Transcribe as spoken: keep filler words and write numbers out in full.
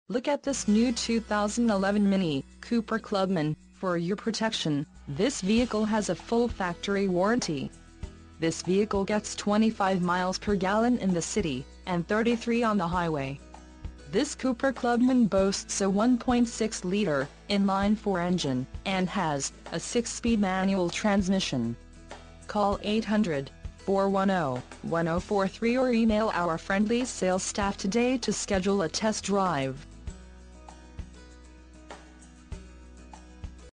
Look at this new two thousand eleven Mini Cooper Clubman. For your protection, this vehicle has a full factory warranty. This vehicle gets twenty-five miles per gallon in the city, and thirty-three on the highway. This Cooper Clubman boasts a one point six liter inline-four engine, and has a six-speed manual transmission. Call eight hundred, four one zero, one zero four three or email our friendly sales staff today to schedule a test drive.